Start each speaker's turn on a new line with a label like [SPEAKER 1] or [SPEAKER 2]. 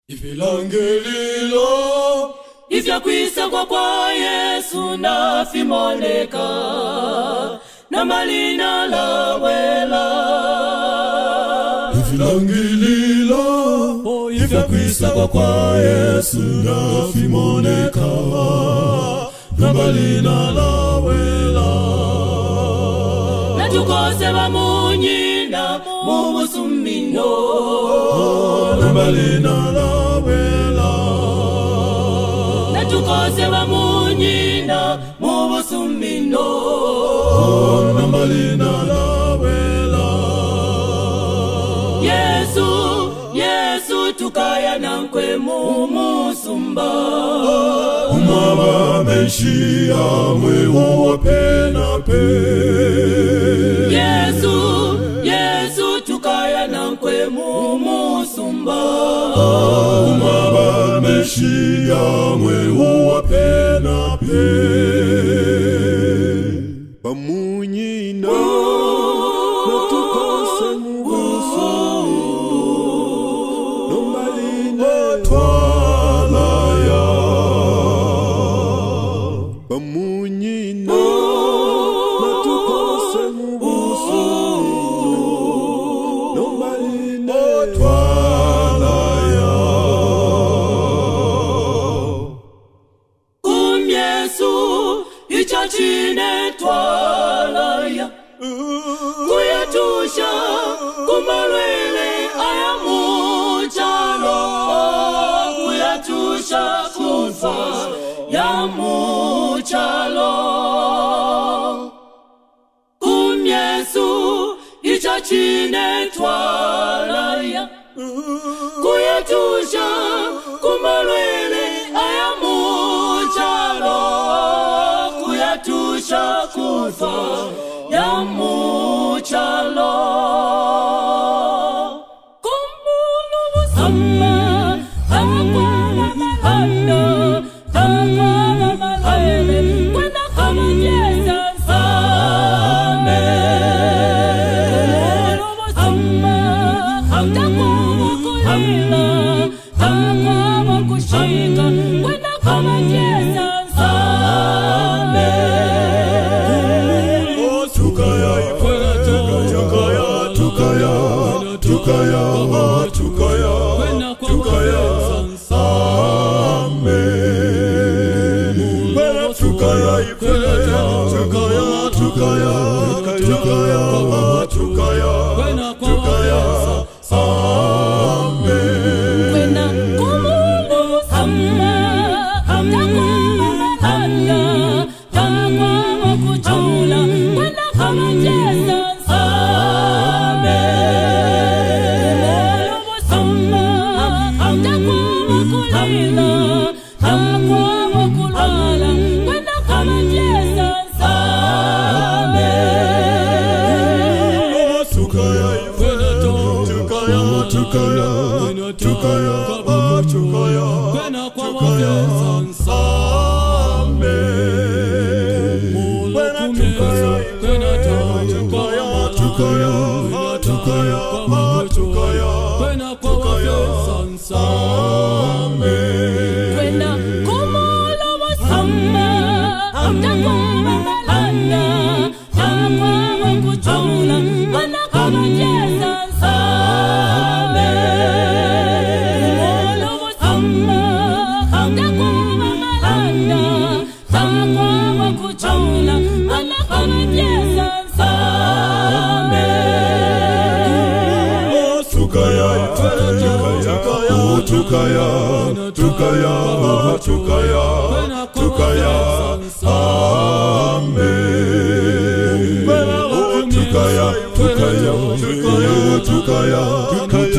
[SPEAKER 1] Ivilangililo
[SPEAKER 2] Ifya kwisa kwa Yesu na fimoneka na malina la wela.
[SPEAKER 1] Ivilangililo Ifya kwisa kwa Yesu na fimoneka na malina la wela.
[SPEAKER 2] Na tukose wa munyina mubusumino
[SPEAKER 1] na malina la wela.
[SPEAKER 2] Na tukose wa munyina mubusumino
[SPEAKER 1] na malina la wela.
[SPEAKER 2] Yesu tukaya nankwe mumusumba.
[SPEAKER 1] Umaba meshia mwe uwa pena pe.
[SPEAKER 2] Yesu tukaya nankwe mumusumba.
[SPEAKER 1] Umaba meshia mwe uwa pena pe. Bamunyina natukose mubusu nombaline twalaya. Bamunyina natukose mubusu nombaline twalaya.
[SPEAKER 2] Yesu ichachine twalaya kuyatusha kumalwele ayamuchalo. Kuyatusha kufa yamuchalo. Yesu ichachine twalaya kuyatusha kumalwele ayamuchalo. Kuyatusha kufa yamuchalo. Kumulu musama
[SPEAKER 1] tukaya